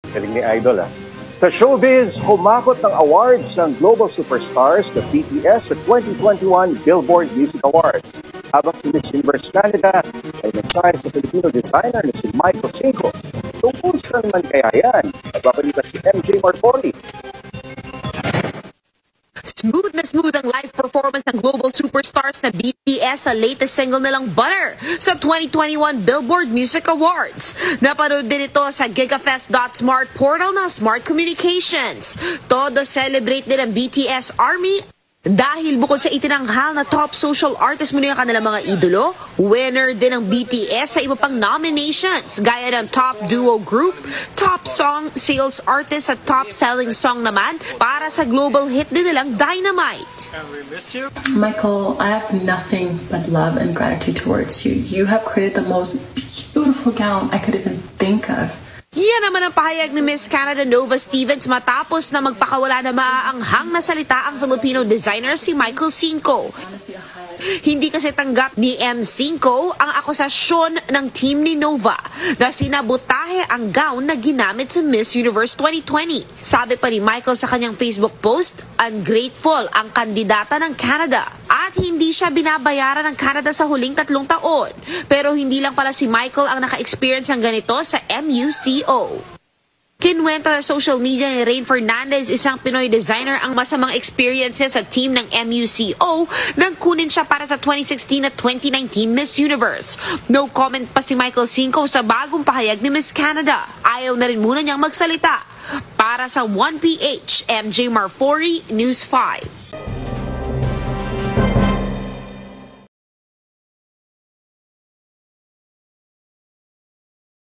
Galing ni Idol Sa showbiz, humakot ng awards ang global superstars na BTS sa 2021 Billboard Music Awards. Habang si Miss Universe Canada ay mensahe sa Filipino designer na si Michael Cinco. Tungkol saan man kaya yan? Nagbabalita si Mj Marfori. Smooth ang live performance ng global superstars na BTS sa latest single nilang Butter sa 2021 Billboard Music Awards. Napanood din ito sa gigafest.smart portal ng Smart Communications. Todo celebrate din ang BTS Army dahil bukod sa itinanghal na top social artist muli ang kanilang mga idolo, winner din ang BTS sa iba pang nominations gaya ng Top Duo Group, Top Song Sales Artist at Top Selling Song naman para sa global hit din nilang Dynamite. Michael, I have nothing but love and gratitude towards you. You have created the most beautiful gown I could even think of. Yan naman ang pahayag ni Miss Canada Nova Stevens matapos na magpakawala na maaanghang na salita ang Filipino designer si Michael Cinco. Hindi kasi tanggap ni M. Cinco ang akusasyon ng team ni Nova na sinabotahe ang gown na ginamit sa Miss Universe 2020. Sabi pa ni Michael sa kanyang Facebook post, ungrateful ang kandidata ng Canada at hindi siya binabayaran ng Canada sa huling 3 taon. Pero hindi lang pala si Michael ang naka-experience ng ganito sa MUCO. Kinwento sa social media ni Rain Fernandez, isang Pinoy designer, ang masamang experiences sa team ng MUCO nang kunin siya para sa 2016 at 2019 Miss Universe. No comment pa si Michael Cinco sa bagong pahayag ni Miss Canada. Ayaw na rin muna niyang magsalita. Para sa 1PH, Mj Marfori, News 5.